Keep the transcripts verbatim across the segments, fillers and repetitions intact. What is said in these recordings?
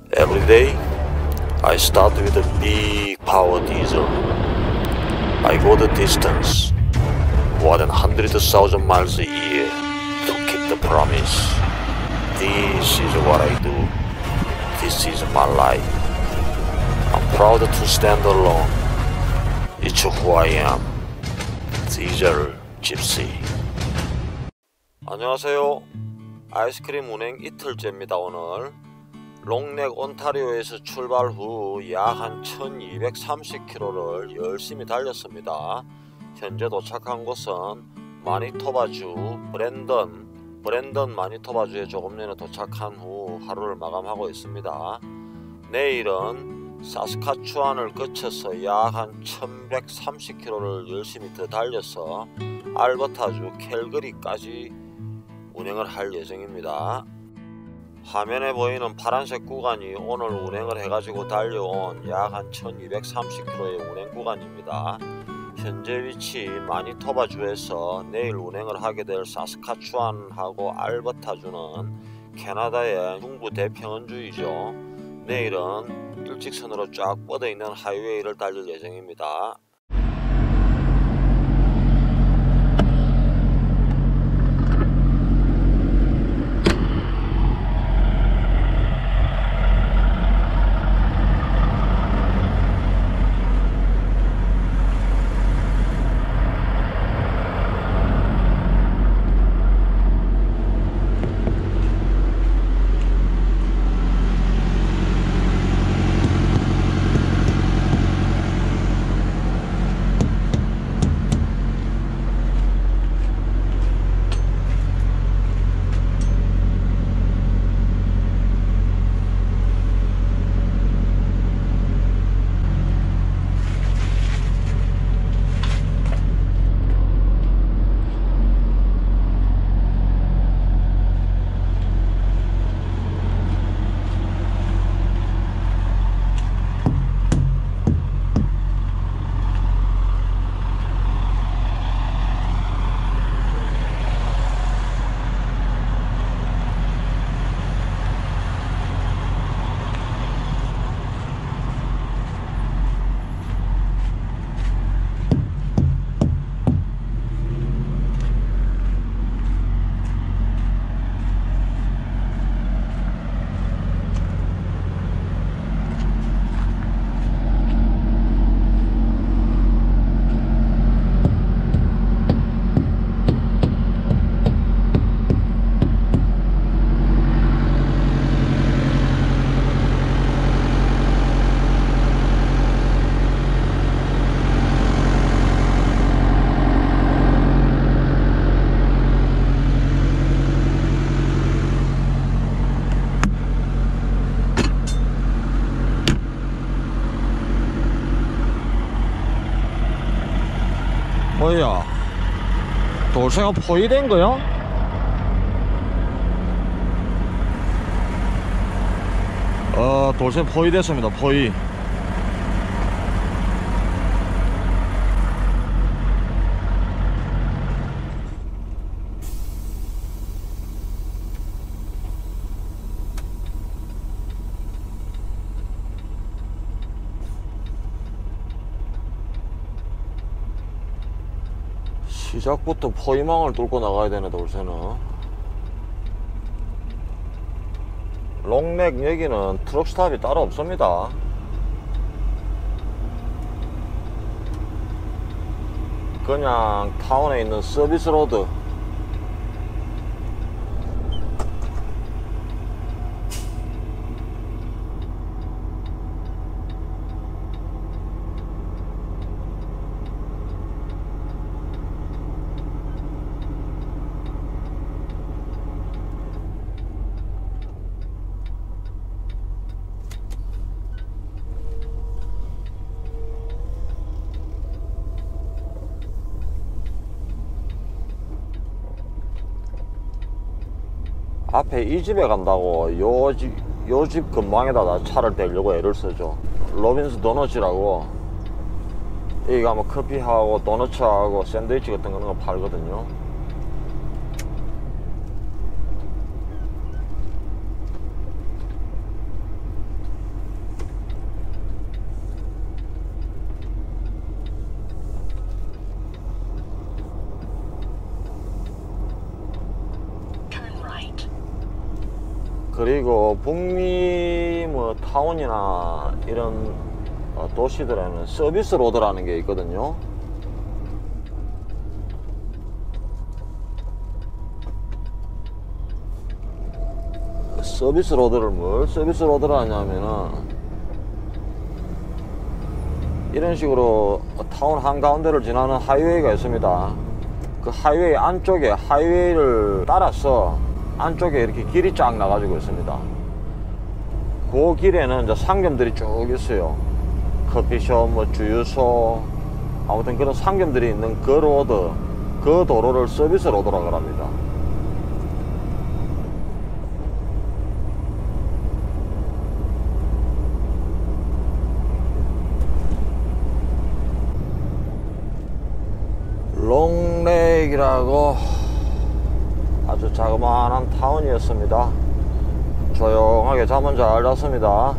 Every day, I start with a big power diesel. I go the distance, more than one hundred thousand miles a year, to keep the promise. This is what I do. This is my life. I'm proud to stand alone. It's who I am. Diesel Gypsy. 안녕하세요. 아이스크림 운행 이틀째입니다. 오늘 롱넥 온타리오에서 출발 후 약 한 천이백삼십 킬로미터를 열심히 달렸습니다. 현재 도착한 곳은 마니토바주 브랜던 브랜던 마니토바주에 조금 전에 도착한 후 하루를 마감하고 있습니다. 내일은 사스카추안을 거쳐서 약 한 천백삼십 킬로미터를 열심히 더 달려서 알버타주 캘거리까지 운행을 할 예정입니다. 화면에 보이는 파란색 구간이 오늘 운행을 해가지고 달려온 약 한 천이백삼십 킬로미터의 운행 구간입니다. 현재 위치 마니토바주에서 내일 운행을 하게 될 사스카추안하고 알버타주는 캐나다의 중부 대평원주이죠. 내일은 일직선으로 쫙 뻗어있는 하이웨이를 달릴 예정입니다. 뭐야, 돌쇠가 포위된 거야? 어, 돌쇠 포위됐습니다. 포위. 시작부터 포위망을 뚫고 나가야 되네. 돌쇠는 롱넥 여기는 트럭 스탑이 따로 없습니다. 그냥 타운에 있는 서비스 로드. 앞에 이 집에 간다고 요 집, 요 집 근방에다 차를 대려고 애를 쓰죠. 로빈스 도너츠라고. 여기 가면 커피하고 도너츠하고 샌드위치 같은 거 팔거든요. 그리고 북미 뭐 타운이나 이런 어, 도시들에는 서비스 로드라는 게 있거든요. 서비스 로드를 뭘 서비스 로드를 하냐면은 이런 식으로 타운 한가운데를 지나는 하이웨이가 있습니다. 그 하이웨이 안쪽에 하이웨이를 따라서 안쪽에 이렇게 길이 쫙 나가지고 있습니다. 그 길에는 이제 상점들이 쭉 있어요. 커피숍, 뭐 주유소, 아무튼 그런 상점들이 있는 그 로드, 그 도로를 서비스 로드라고 합니다. 롱레이크라고 아주 자그마한 타운이었습니다. 조용하게 잠은 잘 잤습니다.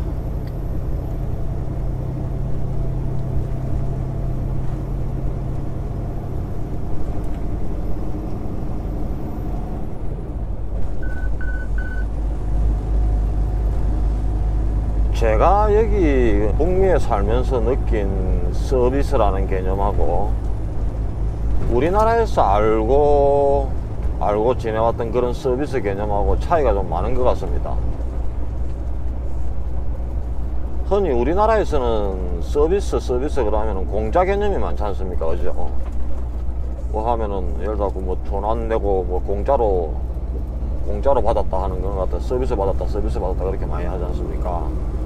제가 여기 북미에 살면서 느낀 서비스라는 개념하고 우리나라에서 알고 알고 지내왔던 그런 서비스 개념하고 차이가 좀 많은 것 같습니다. 흔히 우리나라에서는 서비스 서비스 그러면 공짜 개념이 많지 않습니까? 그죠? 뭐 하면은 예를 들어 뭐 돈 안 내고 뭐 공짜로 공짜로 받았다 하는 것 같아. 서비스 받았다 서비스 받았다 그렇게 많이 하지 않습니까?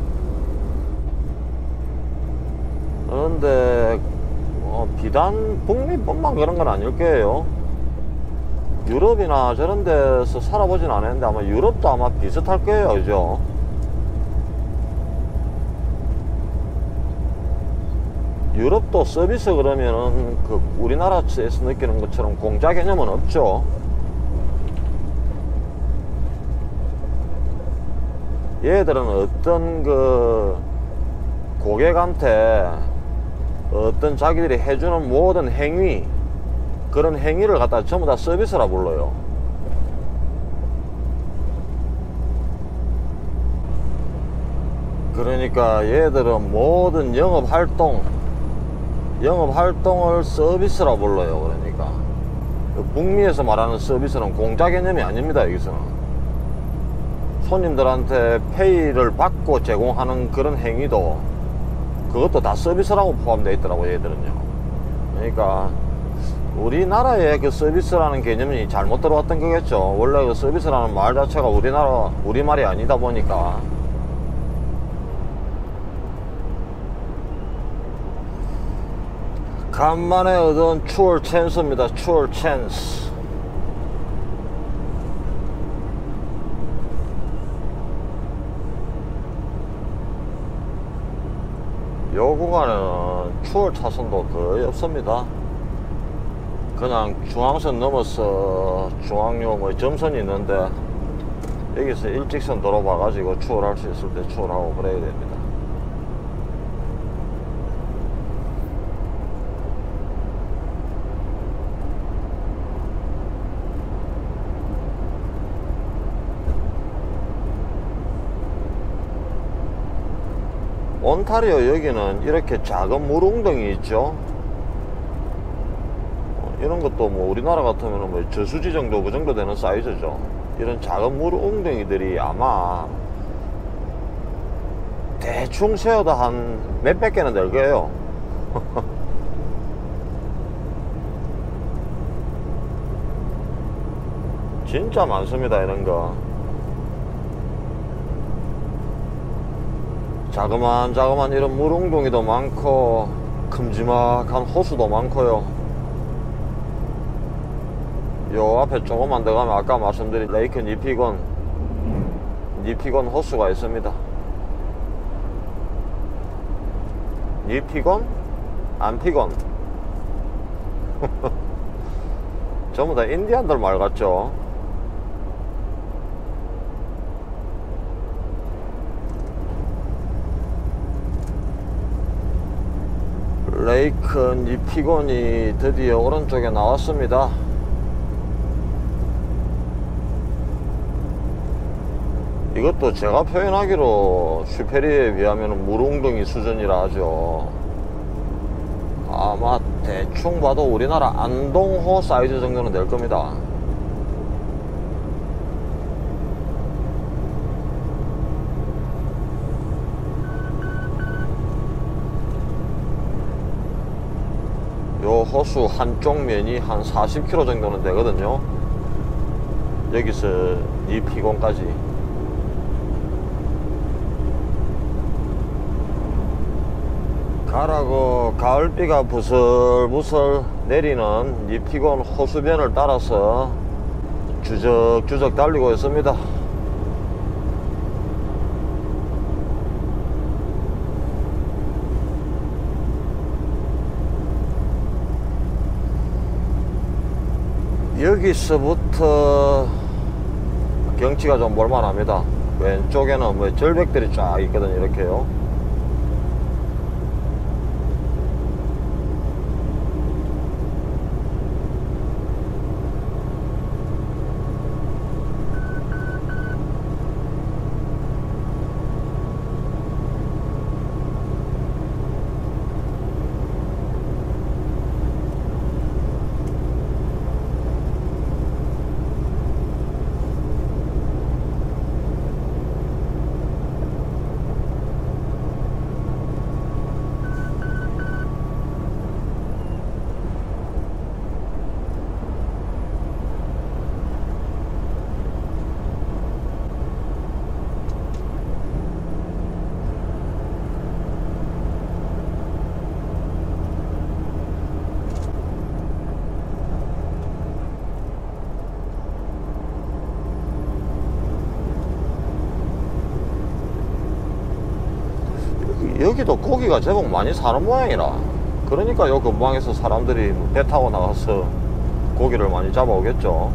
그런데 어, 비단 북미뿐만 그런 건 아닐 거예요. 유럽이나 저런 데서 살아보진 않았는데 아마 유럽도 아마 비슷할 거예요. 그죠? 유럽도 서비스 그러면은 그 우리나라에서 느끼는 것처럼 공짜 개념은 없죠. 얘들은 어떤 그 고객한테 어떤 자기들이 해주는 모든 행위, 그런 행위를 갖다 전부 다 서비스라 불러요. 그러니까 얘들은 모든 영업활동 영업활동을 서비스라 불러요. 그러니까 북미에서 말하는 서비스는 공짜 개념이 아닙니다. 여기서는 손님들한테 페이를 받고 제공하는 그런 행위도 그것도 다 서비스라고 포함되어 있더라고요. 얘들은요. 그러니까 우리나라의 그 서비스라는 개념이 잘못 들어왔던 거겠죠. 원래 그 서비스라는 말 자체가 우리나라 우리말이 아니다 보니까. 간만에 얻은 추월 찬스입니다. 추월 찬스. 요 구간에는 추월 차선도 거의 없습니다. 그냥 중앙선 넘어서 중앙요 뭐 점선이 있는데 여기서 일직선 도로 봐가지고 추월할 수 있을 때 추월하고 그래야 됩니다. 온타리오 여기는 이렇게 작은 물웅덩이 있죠. 이런 것도 뭐 우리나라 같으면 뭐 저수지 정도 그 정도 되는 사이즈죠. 이런 작은 물웅덩이들이 아마 대충 세어도 한 몇백 개는 될 거예요. 진짜 많습니다. 이런 거 자그만 자그만 이런 물웅덩이도 많고 큼지막한 호수도 많고요. 요 앞에 조금만 더 가면 아까 말씀드린 레이크 니피건 니피건 호수가 있습니다. 니피건? 안피건? 전부 다 인디안들 말 같죠? 레이크 니피건이 드디어 오른쪽에 나왔습니다. 이것도 제가 표현하기로 슈페리에 비하면 물웅덩이 수준이라 하죠. 아마 대충 봐도 우리나라 안동호 사이즈 정도는 될 겁니다. 요 호수 한쪽 면이 한 사십 킬로미터 정도는 되거든요. 여기서 니피곤까지. 가라고 가을비가 부슬부슬 내리는 니피곤 호수변을 따라서 주적주적 달리고 있습니다. 여기서부터 경치가 좀 볼만합니다. 왼쪽에는 뭐 절벽들이 쫙 있거든요. 이렇게요. 여기도 고기가 제법 많이 사는 모양이라, 그러니까 요 근방에서 사람들이 배 타고 나가서 고기를 많이 잡아오겠죠.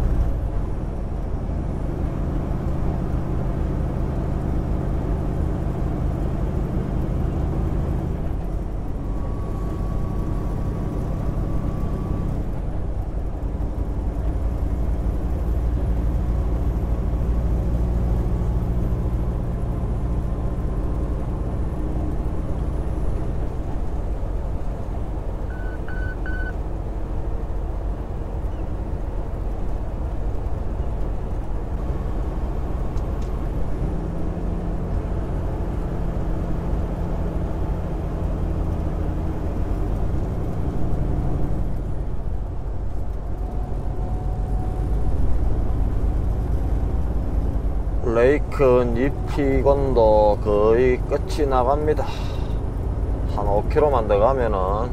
레이크 니피곤도 거의 끝이 나갑니다. 한 오 킬로미터만 더 가면은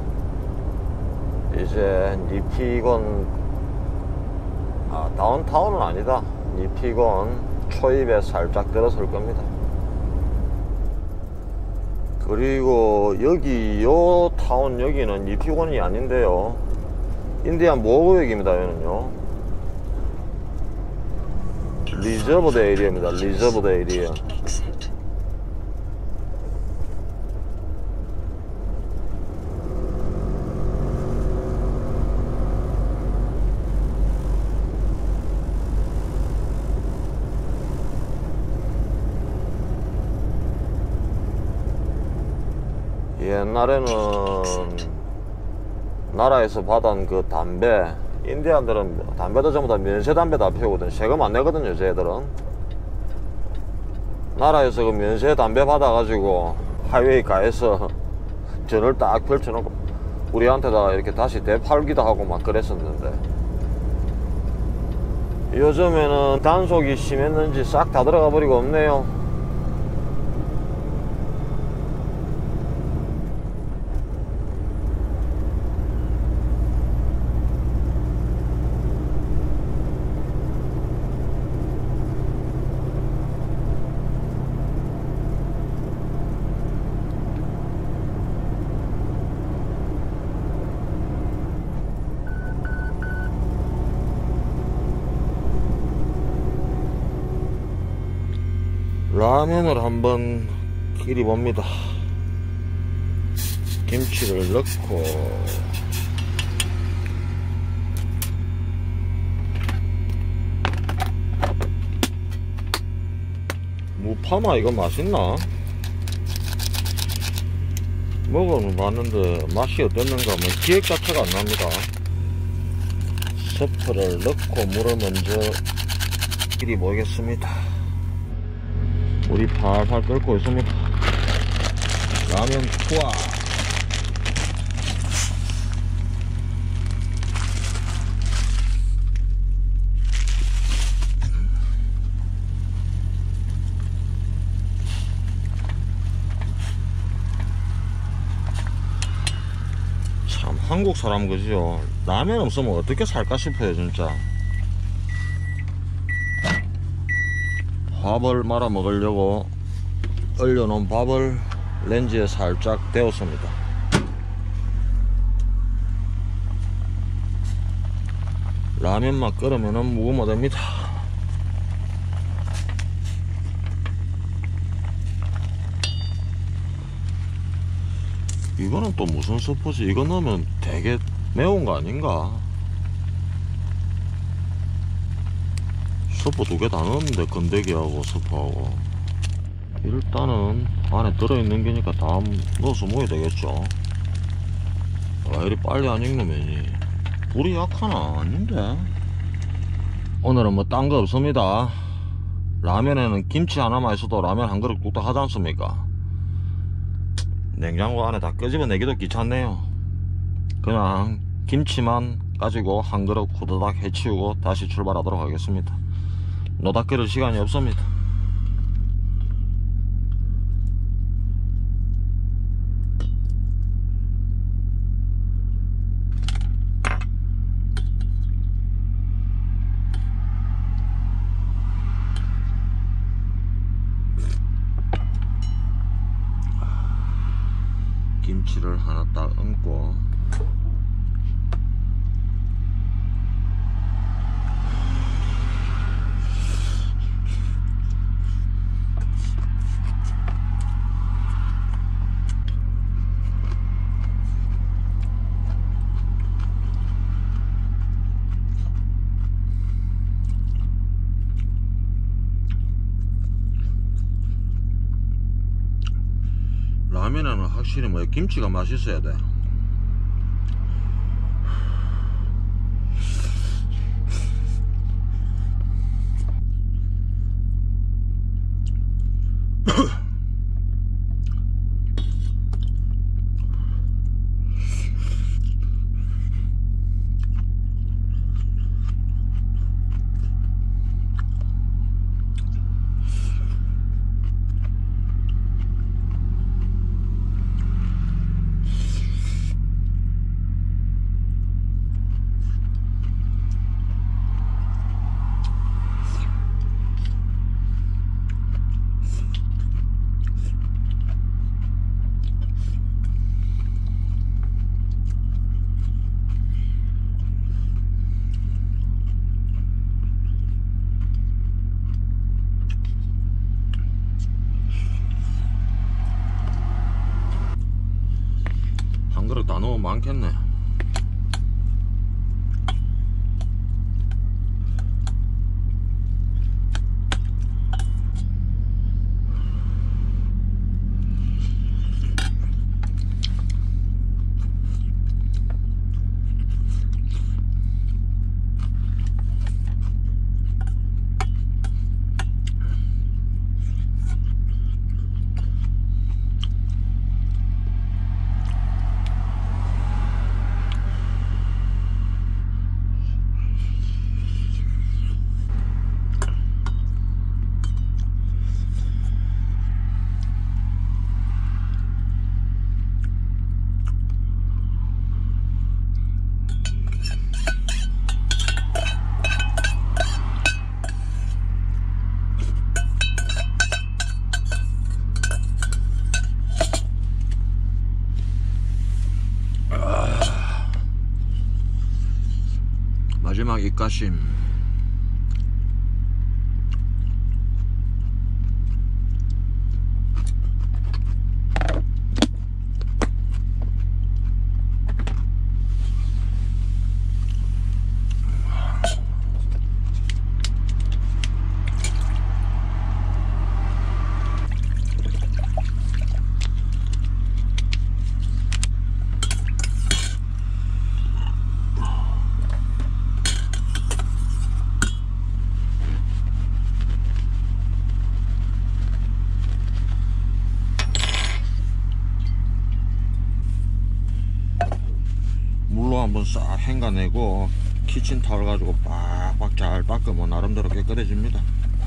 이제 니피곤, 아 다운타운은 아니다, 니피곤 초입에 살짝 들어설 겁니다. 그리고 여기 요 타운 여기는 니피곤이 아닌데요, 인디안 보호구역입니다. 여기는요 리저브드 에리어입니다. 리저브드 에리어. 옛날에는 나라에서 받은 그 담배, 인디안들은 담배도 전부 다 면세 담배 다 피우거든. 세금 안 내거든요, 쟤들은. 나라에서 그 면세 담배 받아가지고 하이웨이 가에서 전을 딱 펼쳐놓고 우리한테다가 이렇게 다시 되팔기도 하고 막 그랬었는데, 요즘에는 단속이 심했는지 싹 다 들어가 버리고 없네요. 라면을 한번 끓여봅니다. 김치를 넣고 무파마 이거 맛있나? 먹어봤는데 맛이 어땠는가 하면 기억 자체가 안 납니다. 스프를 넣고 물을 먼저 길이 모이겠습니다. 물이 팔팔 끓고 있습니다. 라면 투하. 참 한국 사람 그죠? 라면 없으면 어떻게 살까 싶어요 진짜. 밥을 말아 먹으려고 얼려놓은 밥을 렌즈에 살짝 데웠습니다. 라면만 끓으면 묵으면 됩니다. 이거는 또 무슨 스프지? 이거 넣으면 되게 매운 거 아닌가? 스프 두 개 다 넣었는데 건더기하고 스프하고. 일단은 안에 들어있는 게니까 다음 넣어서 먹어야 되겠죠. 왜 이리 빨리 안 익는 면이? 불이 약하나? 아닌데? 오늘은 뭐 딴 거 없습니다. 라면에는 김치 하나만 있어도 라면 한 그릇 뚝딱 하지 않습니까? 냉장고 안에 다 끄집어내기도 귀찮네요. 그냥 김치만 가지고 한 그릇 후다닥 해치우고 다시 출발하도록 하겠습니다. 노닥거릴 시간이 없습니다. 김치를 하나 딱 얹고 라면에는 확실히 뭐 김치가 맛있어야 돼. 한 그릇 다 넣으면 많겠네. 마지막 입가심. 한번 싹 헹가내고 키친타월 가지고 빡빡 잘 닦으면 나름대로 깨끗해집니다.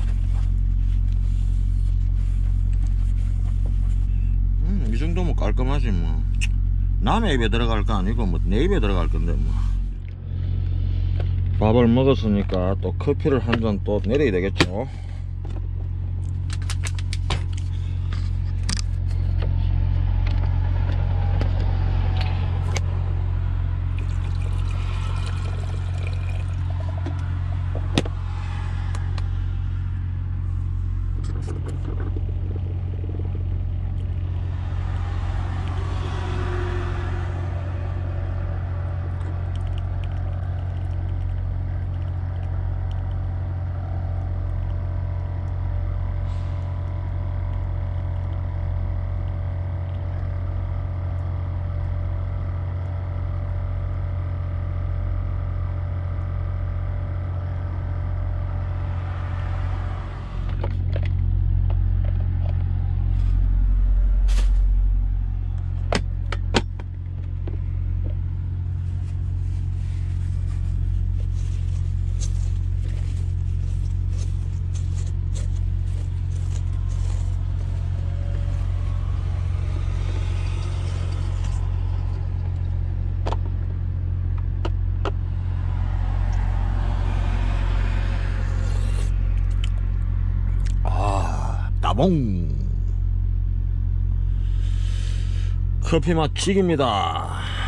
음, 이 정도면 깔끔하지 뭐. 남의 입에 들어갈 거 아니고 뭐 내 입에 들어갈 건데 뭐. 밥을 먹었으니까 또 커피를 한 잔 또 내려야 되겠죠. 따봉! 커피 맛 죽입니다.